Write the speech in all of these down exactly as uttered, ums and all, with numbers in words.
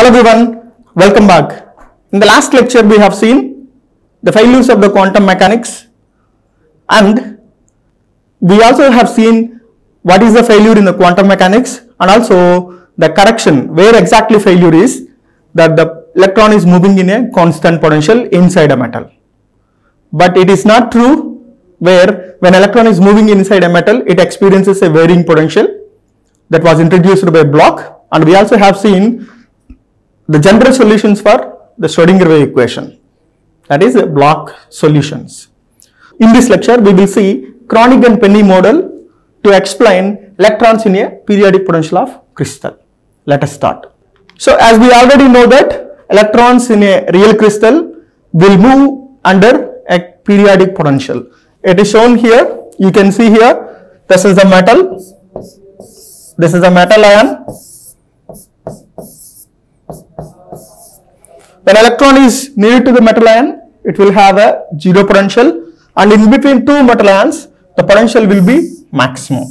Hello everyone, welcome back. In the last lecture we have seen the failures of the quantum mechanics, and we also have seen what is the failure in the quantum mechanics and also the correction where exactly failure is, that the electron is moving in a constant potential inside a metal. But it is not true where when electron is moving inside a metal it experiences a varying potential that was introduced by Bloch, and we also have seen the general solutions for the Schrodinger wave equation, that is Bloch solutions. In this lecture we will see Kronig and Penny model to explain electrons in a periodic potential of crystal. Let us start. So as we already know that electrons in a real crystal will move under a periodic potential. It is shown here, you can see here, this is the metal, this is a metal ion. When electron is near to the metal ion, it will have a zero potential, and in between two metal ions, the potential will be maximum.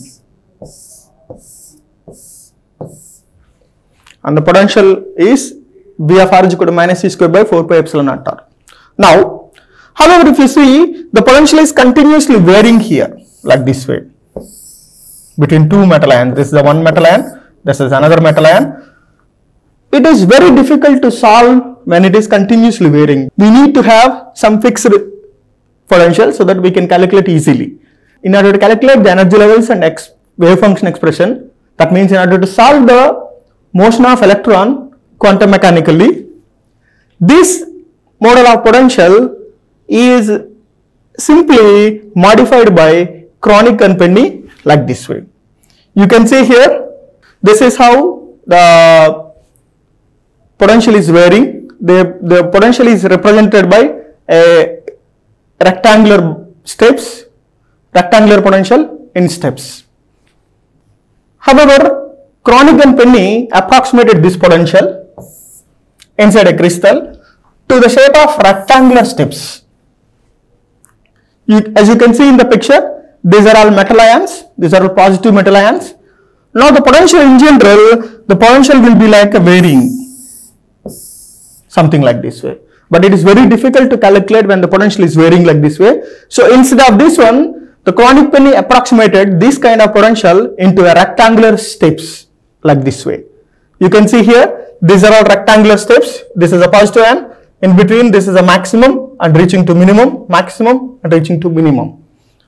And the potential is V of r is equal to minus c square by four pi epsilon naught r. Now, however, if you see, the potential is continuously varying here, like this way, between two metal ions. This is the one metal ion, this is another metal ion. It is very difficult to solve when it is continuously varying. We need to have some fixed potential so that we can calculate easily. In order to calculate the energy levels and ex wave function expression, that means in order to solve the motion of electron quantum mechanically, this model of potential is simply modified by Kronig and Penny like this way. You can see here, this is how the potential is varying. The, the potential is represented by a rectangular steps, rectangular potential in steps. However, Kronig and Penny approximated this potential inside a crystal to the shape of rectangular steps. You, as you can see in the picture, these are all metal ions, these are all positive metal ions. Now the potential in general, the potential will be like a varying, something like this way. But it is very difficult to calculate when the potential is varying like this way. So instead of this one, the Kronig Penny approximated this kind of potential into a rectangular steps like this way. You can see here, these are all rectangular steps. This is a positive ion. In between, this is a maximum and reaching to minimum, maximum and reaching to minimum.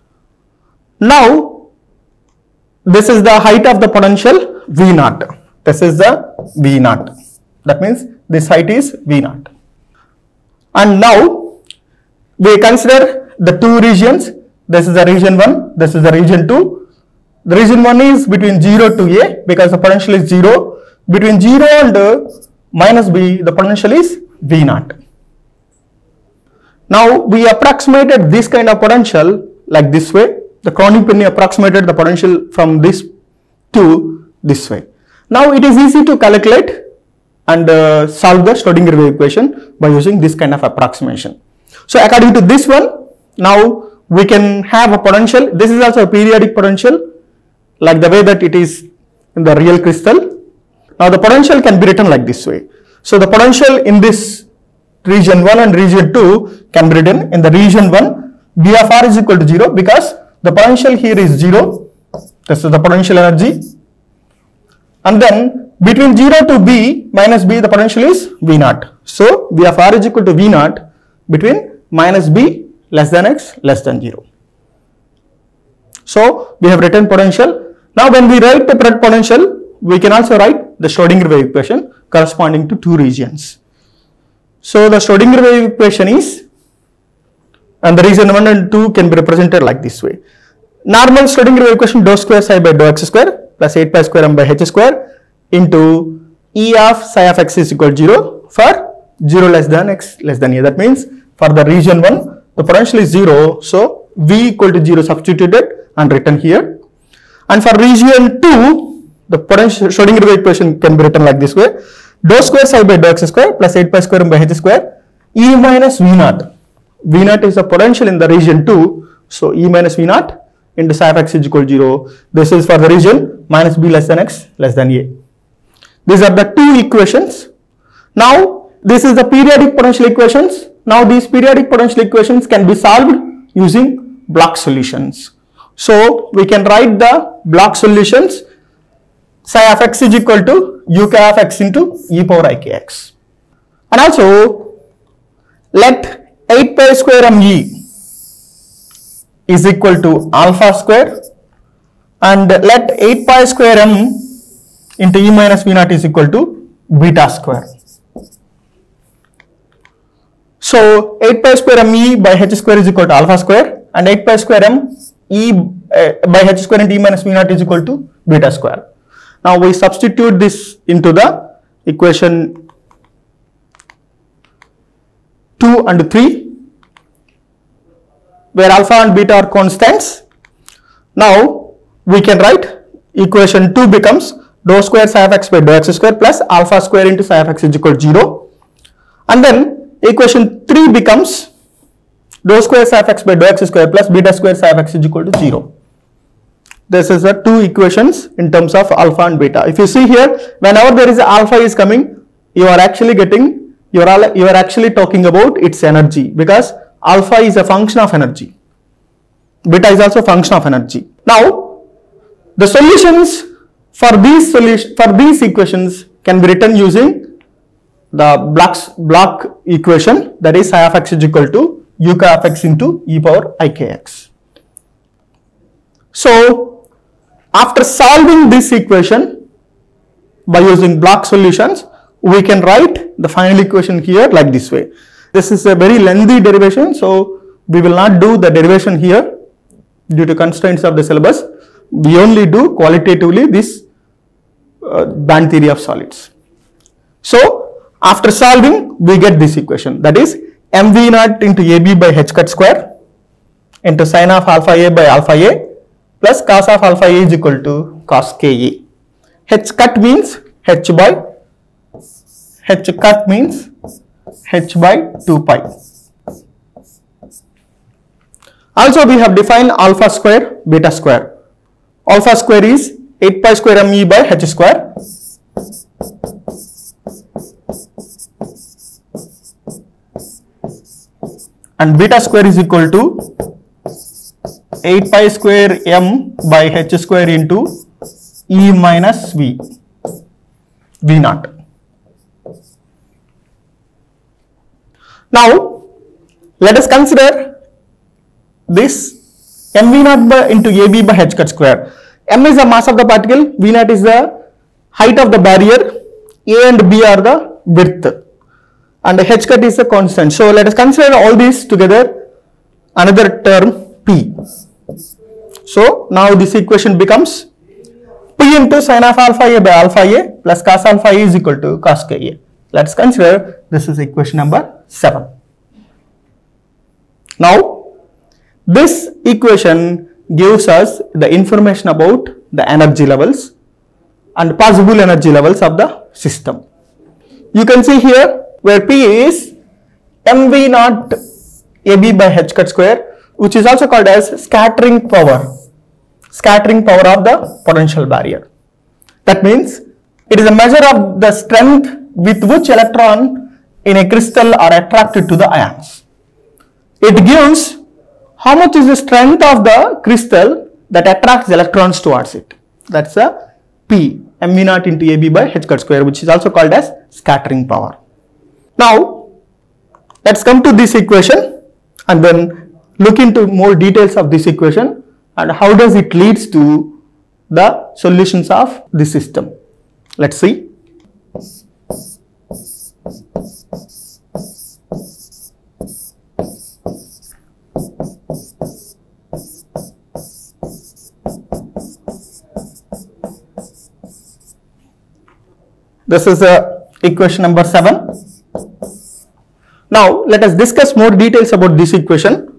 Now, this is the height of the potential V naught. This is the V naught. That means this height is V naught. And now we consider the two regions. This is the region one, this is the region two. The region one is between zero to A because the potential is zero. Between zero and uh, minus B, the potential is V naught. Now we approximated this kind of potential like this way. The Kronig Penny approximated the potential from this to this way. Now it is easy to calculate and uh, solve the Schrodinger wave equation by using this kind of approximation. So according to this one, now we can have a potential. This is also a periodic potential, like the way that it is in the real crystal. Now the potential can be written like this way. So the potential in this region one and region two can be written in the region one, V of r is equal to zero because the potential here is zero. This is the potential energy. And then between zero to B minus B, the potential is V naught. So V of r is equal to V naught between minus B less than x less than zero. So we have written potential. Now when we write the potential, we can also write the Schrodinger wave equation corresponding to two regions. So the Schrodinger wave equation is, and the region one and two can be represented like this way. Normal Schrodinger wave equation, dou square psi by dou x square plus eight pi square m by h square into E of psi of x is equal to zero for zero less than x less than a. That means for the region one, the potential is zero, so V equal to zero substituted and written here. And for region two, the potential Schrodinger wave equation can be written like this way. Dou square psi by dou x square plus eight pi square m by h square E minus V naught. V naught is the potential in the region two, so E minus V naught into psi of x is equal to zero. This is for the region minus b less than x less than a. These are the two equations. Now this is the periodic potential equations. Now these periodic potential equations can be solved using block solutions. So we can write the block solutions. Psi of x is equal to u k of x into e power I kx. And also let eight pi square m e is equal to alpha square, and let eight pi square m into e minus v naught is equal to beta square. So eight pi square m e by h square is equal to alpha square, and eight pi square m e uh, by h square into e minus v naught is equal to beta square. Now we substitute this into the equation two and three, where alpha and beta are constants. Now we can write equation two becomes dou square psi of x by dou x square plus alpha square into psi of x is equal to zero, and then equation three becomes dou square psi of x by dou x square plus beta square psi of x is equal to zero. This is the two equations in terms of alpha and beta. If you see here, whenever there is a alpha is coming, you are actually getting, you are, all, you are actually talking about its energy, because alpha is a function of energy. Beta is also a function of energy. Now, the solutions for these solution, for these equations can be written using the blocks, block equation, that is psi of x is equal to u k of x into e power I kx. So, after solving this equation by using block solutions, we can write the final equation here like this way. This is a very lengthy derivation, so we will not do the derivation here due to constraints of the syllabus. We only do qualitatively this uh, band theory of solids. So after solving, we get this equation, that is mv naught into ab by h cut square into sine of alpha a by alpha a plus cos of alpha a is equal to cos ka. H cut means h by, h cut means h by two pi. Also we have defined alpha square, beta square. Alpha square is eight pi square m e by h square, and beta square is equal to eight pi square m by h square into e minus v, v naught. Now let us consider this mv naught by into ab by h cut square. M is the mass of the particle, v naught is the height of the barrier, a and b are the width, and the h cut is the constant. So let us consider all these together, another term p. So now this equation becomes p into sine of alpha a by alpha a plus cos alpha a is equal to cos ka. Let us consider this is equation number seven. Now this equation gives us the information about the energy levels and possible energy levels of the system. You can see here where P is mv naught ab by h cut square, which is also called as scattering power, scattering power of the potential barrier. That means it is a measure of the strength with which electron in a crystal are attracted to the ions. It gives how much is the strength of the crystal that attracts electrons towards it. That's a P, mv naught into ab by h cut square, which is also called as scattering power. Now let's come to this equation and then look into more details of this equation and how does it leads to the solutions of the system. Let's see. This is uh, equation number seven. Now let us discuss more details about this equation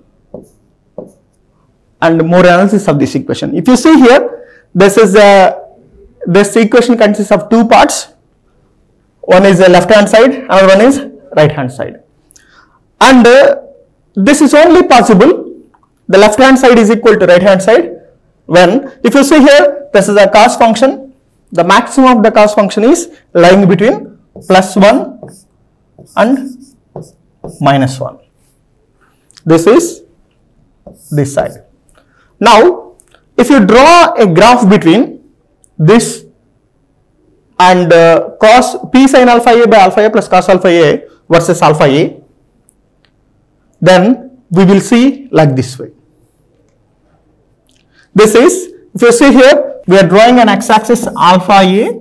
and more analysis of this equation. If you see here, this is a this equation consists of two parts. One is the left hand side, another one is right hand side, and uh, this is only possible. The left hand side is equal to right hand side when, if you see here, this is a cos function. The maximum of the cos function is lying between plus one and minus one. This is this side. Now, if you draw a graph between this and uh, cos p sin alpha a by alpha a plus cos alpha a versus alpha a, then we will see like this way. This is, if you see here, we are drawing an x-axis alpha a.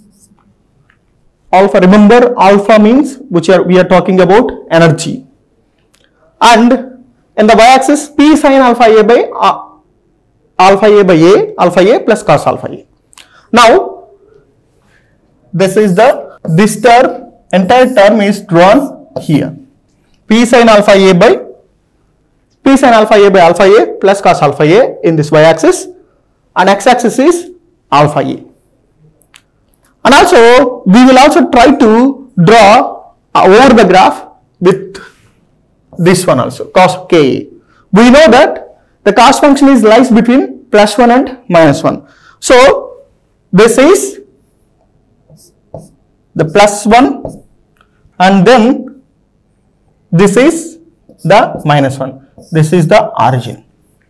Alpha, remember alpha means which are we are talking about energy, and in the y-axis p sin alpha a by uh, alpha a by a, alpha a plus cos alpha a. Now this is the, this term, entire term is drawn here, p sin alpha a by p sin alpha a by alpha a plus cos alpha a in this y-axis, and x-axis is alpha a. And also we will also try to draw over the graph with this one also, cos ka. We know that the cos function is lies between plus one and minus one. So this is the plus one and then this is the minus one. This is the origin.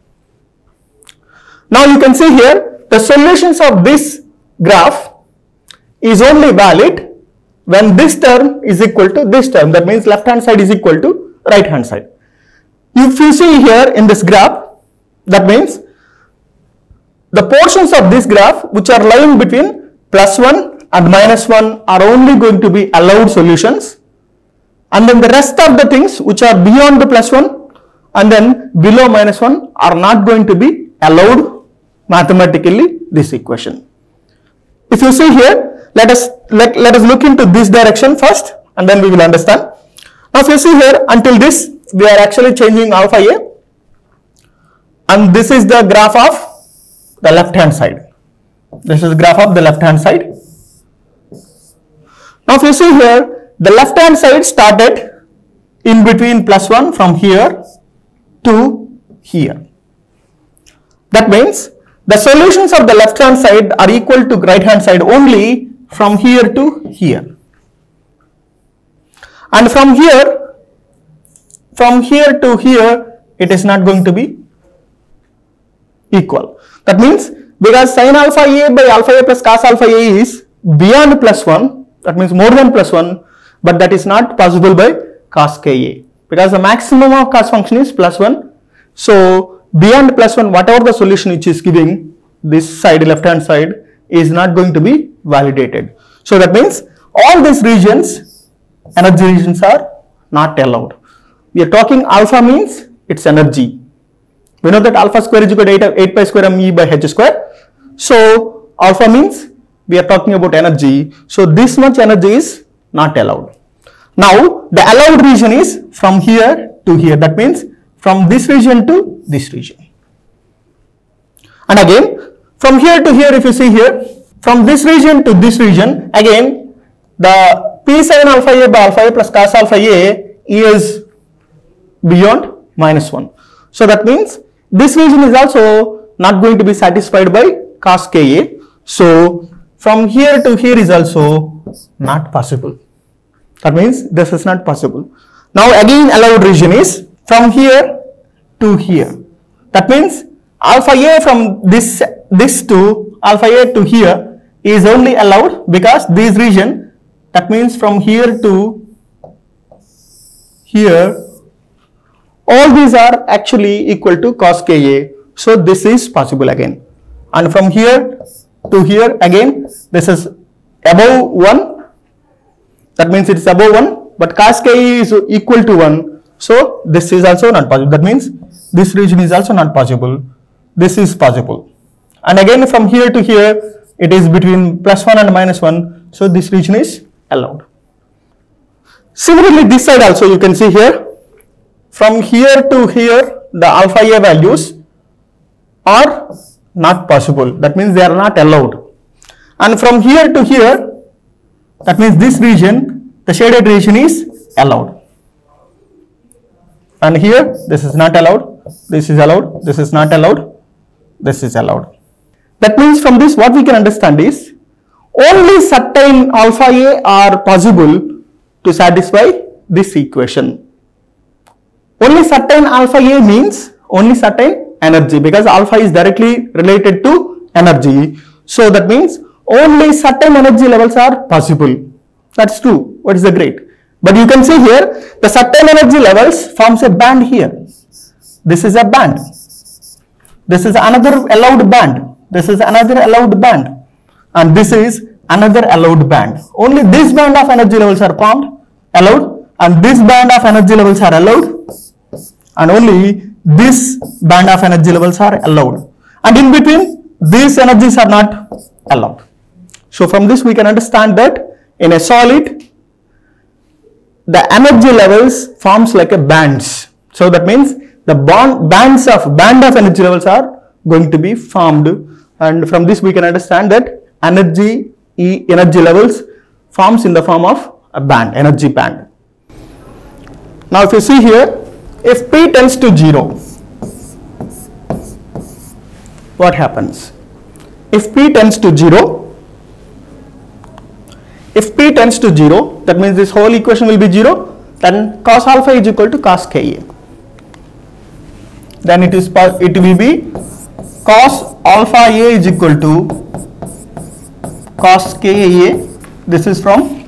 Now you can see here the solutions of this graph is only valid when this term is equal to this term. That means left hand side is equal to right hand side. If you see here in this graph, that means the portions of this graph which are lying between plus one and minus one are only going to be allowed solutions, and then the rest of the things which are beyond the plus one and then below minus one are not going to be allowed mathematically this equation. If you see here, let us let, let us look into this direction first and then we will understand. Now if you see here, until this we are actually changing alpha a, and this is the graph of the left hand side. This is the graph of the left hand side. Now if you see here, the left hand side started in between plus one from here to here. That means the solutions of the left hand side are equal to right hand side only from here to here, and from here from here to here it is not going to be equal. That means because sin alpha a by alpha a plus cos alpha a is beyond plus one, that means more than plus one, but that is not possible by cos ka, because the maximum of cos function is plus one. So beyond plus one, whatever the solution which is giving this side, left hand side, is not going to be validated. So that means all these regions, energy regions, are not allowed. We are talking alpha means its energy. We know that alpha square is equal to eight pi square m e by h square. So alpha means we are talking about energy. So this much energy is not allowed. Now the allowed region is from here to here. That means from this region to this region. And again from here to here, if you see here, from this region to this region, again the p sin alpha a by alpha a plus cos alpha a is beyond minus one. So that means this region is also not going to be satisfied by cos ka. So from here to here is also not possible. That means this is not possible. Now again allowed region is from here to here. That means alpha a from this this to alpha a to here is only allowed because this region, that means from here to here, all these are actually equal to cos ka. So this is possible again. And from here to here again, this is above one. That means it is above one, but cos ka is equal to one. So this is also not possible. That means this region is also not possible. This is possible. And again from here to here, it is between plus one and minus one. So this region is allowed. Similarly, this side also you can see here, from here to here, the alpha a values are not possible. That means they are not allowed. And from here to here, that means this region, the shaded region is allowed. And here, this is not allowed, this is allowed, this is not allowed, this is allowed. That means from this what we can understand is only certain alpha a are possible to satisfy this equation. Only certain alpha A means only certain energy, because alpha is directly related to energy. So that means only certain energy levels are possible. That's true. What is the great? But you can see here, the certain energy levels forms a band here. This is a band. This is another allowed band. This is another allowed band. And this is another allowed band. Only this band of energy levels are formed, allowed, and this band of energy levels are allowed, and only this band of energy levels are allowed. And in between, these energies are not allowed. So from this we can understand that in a solid, the energy levels forms like a bands. So that means the bond, bands of band of energy levels are going to be formed, and from this we can understand that energy E energy levels forms in the form of a band, energy band. Now if you see here, if P tends to zero, what happens? If P tends to zero, if P tends to zero, that means this whole equation will be zero, then cos alpha is equal to cos Ka. Then it is it will be cos alpha A is equal to cos Ka. This is from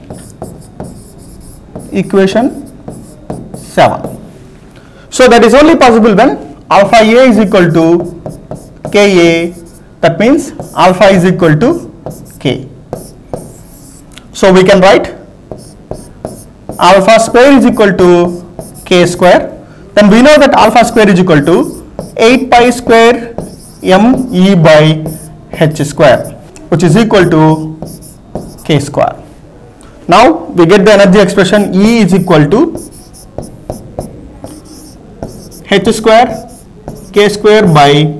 equation seven. So that is only possible when alpha A is equal to Ka. That means alpha is equal to K. So we can write alpha square is equal to K square. Then we know that alpha square is equal to eight pi square m E by h square, which is equal to K square. Now we get the energy expression E is equal to h square K square by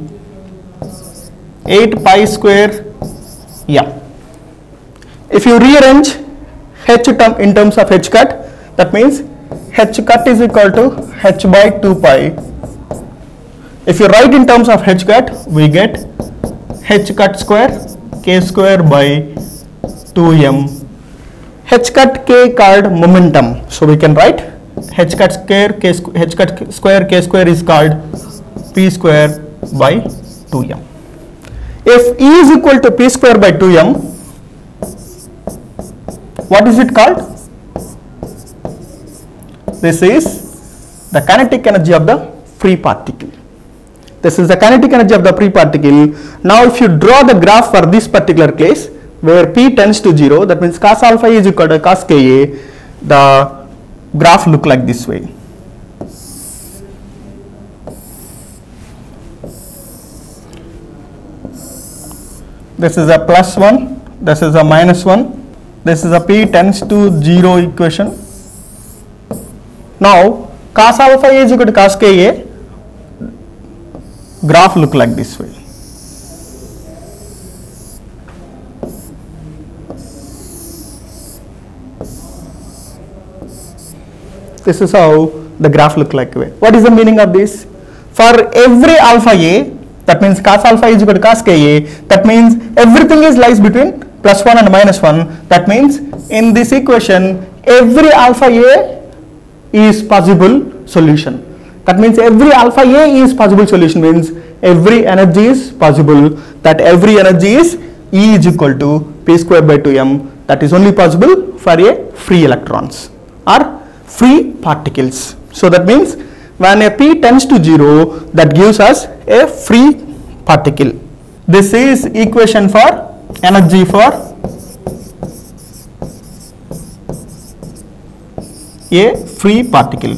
eight pi square m. If you rearrange h term in terms of h cut, that means h cut is equal to h by two pi. If you write in terms of h cut, we get h cut square K square by two m. H cut K called momentum, so we can write h cut square K h cut square K square is called P square by two m. If E is equal to P square by two m, what is it called? This is the kinetic energy of the free particle. This is the kinetic energy of the free particle. Now if you draw the graph for this particular case where P tends to zero, that means cos alpha is equal to cos Ka, the graph look like this way. This is a plus one, this is a minus one, this is a P tends to zero equation. Now cos alpha is equal to cos Ka, graph look like this way. This is how the graph look like. What is the meaning of this? For every alpha A, that means cos alpha is equal to cos Ka, that means everything is lies between plus one and minus one. That means in this equation every alpha A is possible solution. That means every alpha A is possible solution means every energy is possible. That every energy is E is equal to P square by two m. That is only possible for a free electrons or free particles. So that means when a P tends to zero, that gives us a free particle. This is equation for energy for a free particle.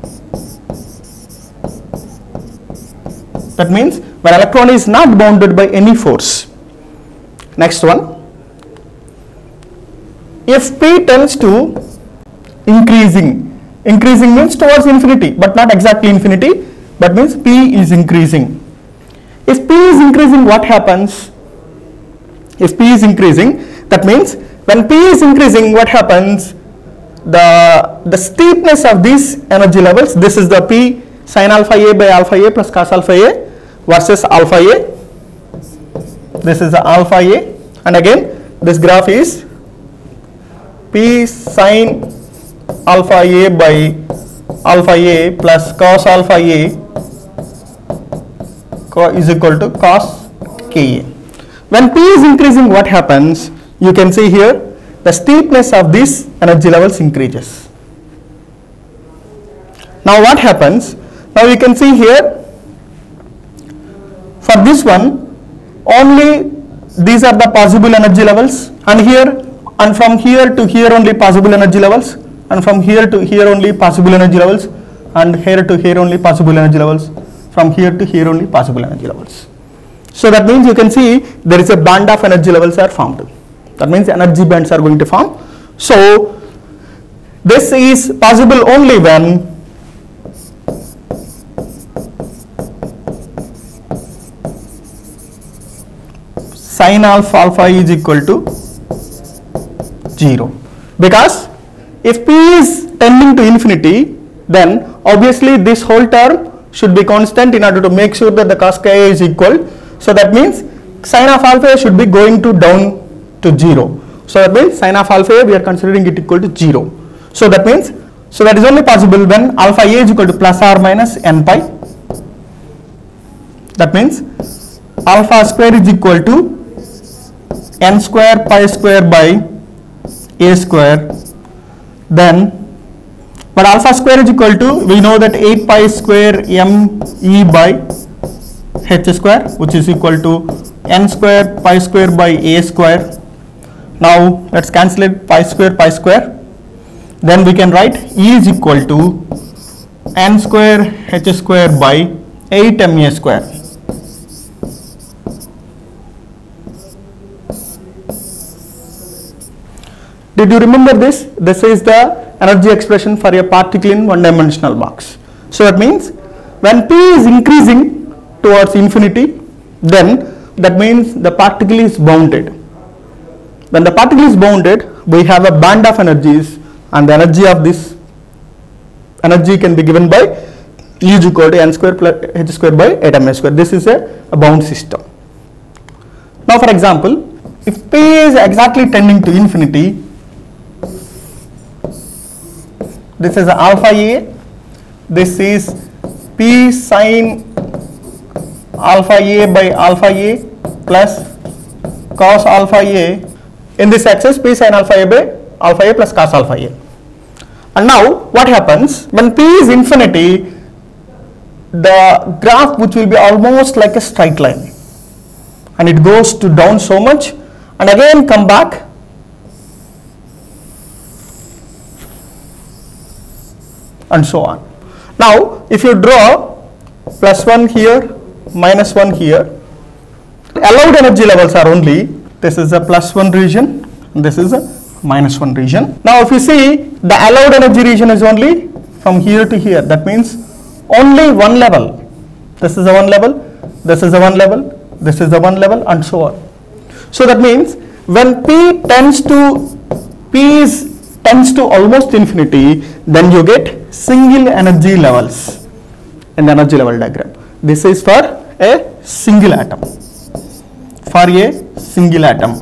That means when electron is not bounded by any force. Next one, if P tends to increasing, increasing means towards infinity, but not exactly infinity, but means P is increasing. If P is increasing, what happens? If P is increasing, that means when P is increasing, what happens? The, the steepness of these energy levels, this is the P sin alpha A by alpha A plus cos alpha A versus alpha A. This is the alpha A, and again this graph is P sin alpha A by alpha A plus cos alpha A is equal to cos Ka. When P is increasing, what happens? You can see here the steepness of these energy levels increases. Now what happens? Now you can see here for this one only these are the possible energy levels, and here and from here to here only possible energy levels, and from here to here only possible energy levels, and here to here only possible energy levels, from here to here only possible energy levels. So that means you can see there is a band of energy levels are formed. That means energy bands are going to form. So this is possible only when sin alpha alpha is equal to zero, because if P is tending to infinity, then obviously this whole term should be constant in order to make sure that the cos Ka is equal. So that means sin of alpha should be going to down to zero. So that means sin of alpha we are considering it equal to zero. So that means, so that is only possible when alpha A is equal to plus or minus n pi. That means alpha square is equal to n square pi square by a square. Then but alpha square is equal to, we know that eight pi square m e by h square, which is equal to n square pi square by a square. Now let's cancel it, pi square pi square. Then we can write E is equal to n square h square by eight m a square. Did you remember this? This is the energy expression for a particle in one dimensional box. So that means when P is increasing towards infinity, then that means the particle is bounded. When the particle is bounded, we have a band of energies, and the energy of this energy can be given by E is equal to n square plus h square by eight m a square. This is a, a bound system. Now for example, if P is exactly tending to infinity, this is alpha A, this is P sin alpha A by alpha A plus cos alpha A. In this axis, P sin alpha A by alpha A plus cos alpha A. And now what happens when P is infinity? The graph which will be almost like a straight line, and it goes to down so much and again come back and so on. Now if you draw plus one here, minus one here, allowed energy levels are only, this is a plus one region and this is a minus one region. Now if you see, the allowed energy region is only from here to here. That means only one level. This is a one level, this is a one level, this is a one level, and so on. So that means when P tends to P is tends to almost infinity, then you get single energy levels in the energy level diagram. This is for a single atom. For a single atom.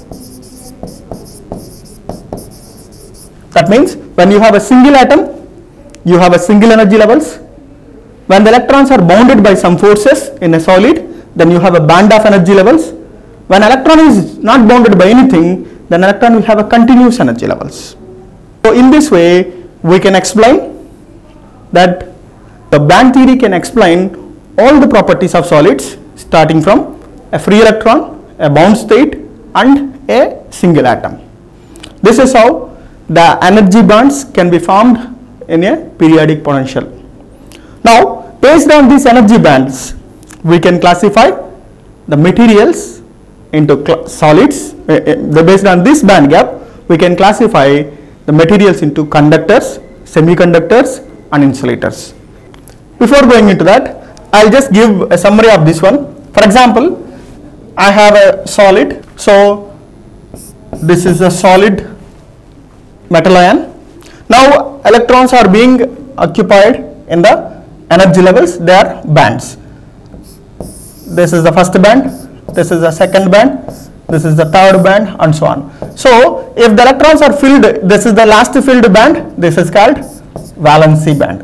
That means when you have a single atom, you have a single energy levels. When the electrons are bounded by some forces in a solid, then you have a band of energy levels. When electron is not bounded by anything, then electron will have a continuous energy levels. So in this way, we can explain that the band theory can explain all the properties of solids, starting from a free electron, a bound state, and a single atom. This is how the energy bands can be formed in a periodic potential. Now, based on these energy bands, we can classify the materials into solids. Uh, based on this band gap, we can classify the materials into conductors, semiconductors, and insulators. Before going into that, I'll just give a summary of this one. For example, I have a solid. So this is a solid metal ion. Now electrons are being occupied in the energy levels. They are bands. This is the first band, this is the second band, this is the third band, and so on. So if the electrons are filled, this is the last filled band, this is called valency band.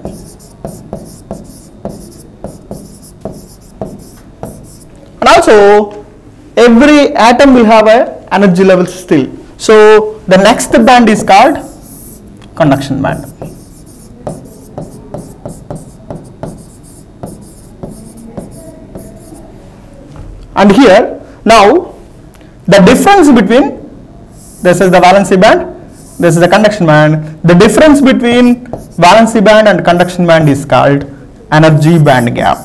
And also every atom will have a energy level still. So the next band is called conduction band. And here now the difference between, this is the valency band, this is the conduction band, the difference between valency band and conduction band is called energy band gap.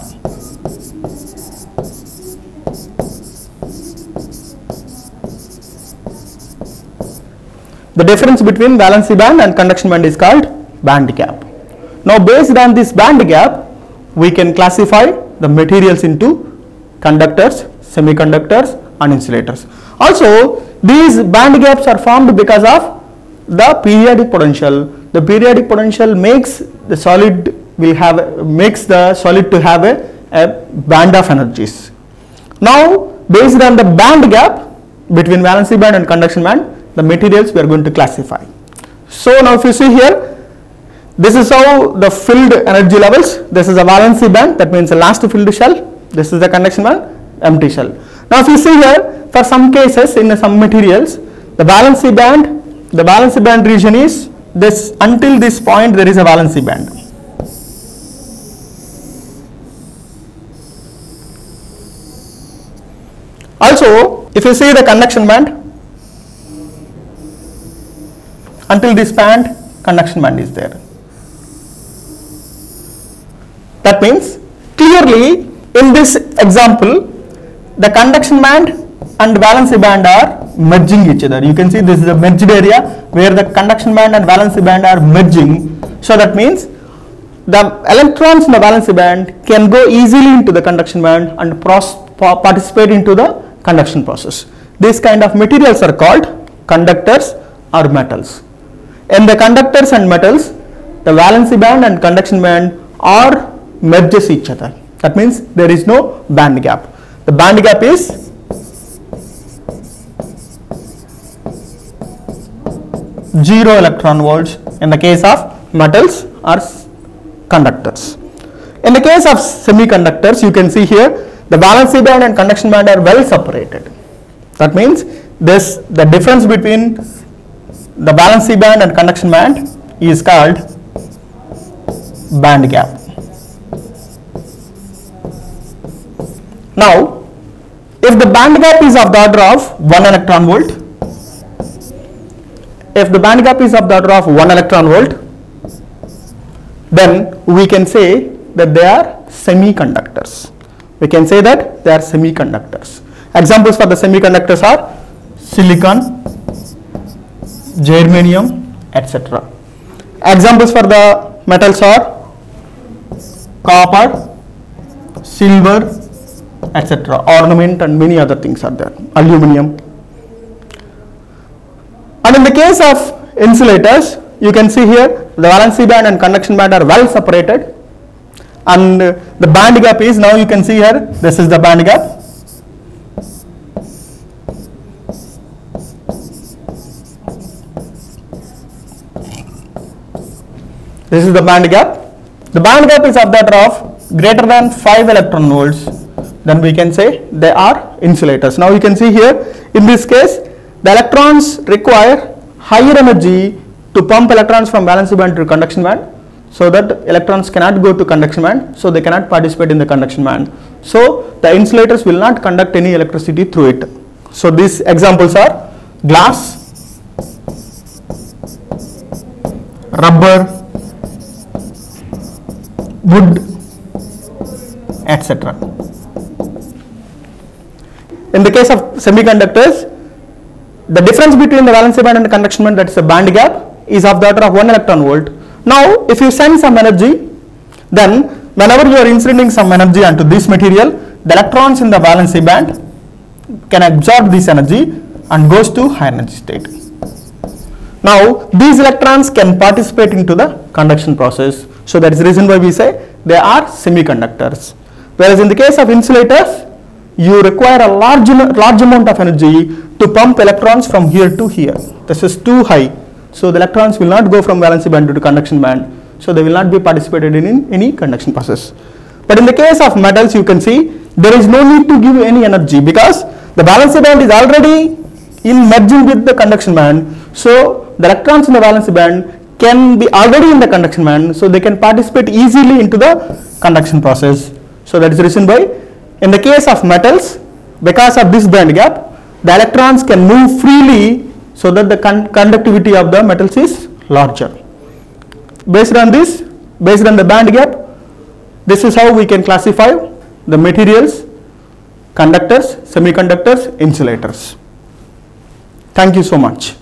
The difference between valency band and conduction band is called band gap. Now based on this band gap, we can classify the materials into conductors, semiconductors and insulators. Also these band gaps are formed because of the periodic potential. The periodic potential makes the solid will have makes the solid to have a, a band of energies. Now based on the band gap between valency band and conduction band, the materials we are going to classify. So now if you see here, this is how the filled energy levels. This is a valency band, that means the last filled shell. This is the conduction band, empty shell. Now if you see here, for some cases in some materials, the valency band, the valency band region is this, until this point there is a valency band. Also if you see the conduction band, until this band, conduction band is there. That means clearly in this example, the conduction band and valency band are merging each other. You can see this is a merged area where the conduction band and valency band are merging. So that means the electrons in the valency band can go easily into the conduction band and participate into the conduction process. These kind of materials are called conductors or metals. In the conductors and metals, the valency band and conduction band are merges each other. That means there is no band gap. The band gap is zero electron volts in the case of metals or conductors. In the case of semiconductors, you can see here the valency band and conduction band are well separated. That means this the difference between the valency band and conduction band is called band gap. Now, if the band gap is of the order of one electron volt, if the band gap is of the order of one electron volt, then we can say that they are semiconductors. We can say that they are semiconductors. Examples for the semiconductors are silicon, germanium, et cetera. Examples for the metals are copper, silver, et cetera. Ornament and many other things are there. Aluminium. And in the case of insulators, you can see here the valency band and conduction band are well separated, and the band gap is, now you can see here, this is the band gap. This is the band gap. The band gap is of the order of greater than five electron volts. Then we can say they are insulators. Now you can see here, in this case, the electrons require higher energy to pump electrons from valency band to conduction band, so that electrons cannot go to conduction band, so they cannot participate in the conduction band. So the insulators will not conduct any electricity through it. So these examples are glass, rubber, wood, et cetera. In the case of semiconductors, the difference between the valency band and the conduction band, that is a band gap, is of the order of one electron volt. Now if you send some energy, then whenever you are inserting some energy onto this material, the electrons in the valency band can absorb this energy and goes to high energy state. Now these electrons can participate into the conduction process. So that is the reason why we say they are semiconductors. Whereas in the case of insulators, you require a large, large amount of energy to pump electrons from here to here. This is too high. So the electrons will not go from valency band to the conduction band. So they will not be participated in, in any conduction process. But in the case of metals, you can see there is no need to give any energy because the valency band is already in merging with the conduction band. So the electrons in the valency band can be already in the conduction band, so they can participate easily into the conduction process. So that is the reason why in the case of metals, because of this band gap, the electrons can move freely so that the con conductivity of the metals is larger. Based on this, based on the band gap, this is how we can classify the materials, conductors, semiconductors, insulators. Thank you so much.